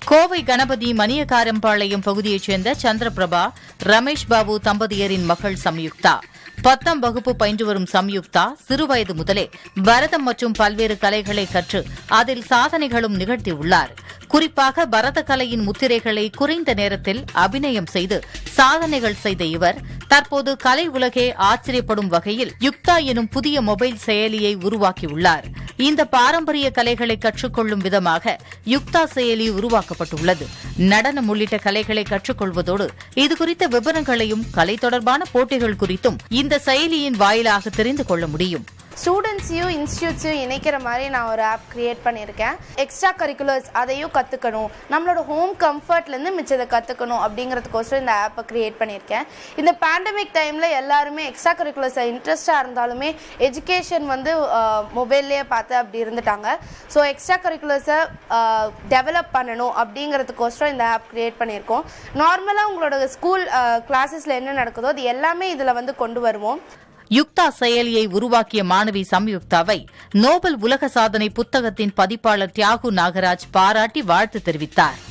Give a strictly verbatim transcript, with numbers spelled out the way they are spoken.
கோவை கணபதி மணியக்காரம்பாளையம் பகுதியைச் சேர்ந்த சந்திரபிரபா ரமேஷ் பாபு தம்பதியரின் மகள் சம்யுக்தா. பத்தாம் வகுப்பு பயின்று வரும் சம்யுக்தா சிறுவயது முதலே பரதம் மற்றும் பல்வேறு கலைகளை கற்று அதில் சாதனைகளும் நிகழ்த்தியுள்ளார். குறிப்பாக பரத கலையின் முத்திரைகளை குறைந்த நேரத்தில் அபிநயம் செய்து சாதனைகள் செய்த இவர் தற்போது கலை உலகே ஆச்சரியப்படும் வகையில் யுக்தா எனும் புதிய மொபைல் செயலியை உருவாக்கியுள்ளார். இந்த பாரம்பரிய கலைகளை கற்றுக்கொள்ளும் விதமாக யுக்தா செயலி உருவாக்கப்பட்டுள்ளது. நடனம் உள்ளிட்ட கலைகளை கற்றுக்கொள்வதோடு இதுகுறித்த விவரங்களையும் கலை தொடர்பான போட்டிகள் குறித்தும் இந்த செயலியின் வாயிலாக தெரிந்து கொள்ள முடியும். ஸ்டூடெண்ட்ஸையும் இன்ஸ்டியூட்ஸையும் இணைக்கிற மாதிரி நான் ஒரு ஆப் கிரியேட் பண்ணியிருக்கேன். எக்ஸ்ட்ரா கரிக்குலர்ஸ் அதையும் கற்றுக்கணும், நம்மளோட ஹோம் கம்ஃபர்ட்லேருந்து மிச்சத்தை கற்றுக்கணும் அப்படிங்கிறதுக்கோசரம் இந்த ஆப்பை கிரியேட் பண்ணியிருக்கேன். இந்த பேண்டமிக் டைமில் எல்லாருமே எக்ஸ்ட்ரா கரிக்குலர்ஸை இன்ட்ரெஸ்டாக இருந்தாலுமே எஜுகேஷன் வந்து மொபைல்லையே பார்த்து அப்படி இருந்துட்டாங்க. ஸோ எக்ஸ்ட்ரா கரிக்குலர்ஸை டெவலப் பண்ணணும் அப்படிங்கிறதுக்கோசரம் இந்த ஆப் கிரியேட் பண்ணியிருக்கோம். நார்மலாக உங்களோட ஸ்கூல் கிளாஸஸில் என்ன நடக்குதோ அது எல்லாமே இதில் வந்து கொண்டு வருவோம். யுக்தா செயலியை உருவாக்கிய மாணவி சம்யுக்தாவை நோபல் உலக சாதனை புத்தகத்தின் பதிப்பாளர் தியாகு நாகராஜ் பாராட்டி வாழ்த்து தெரிவித்தார்.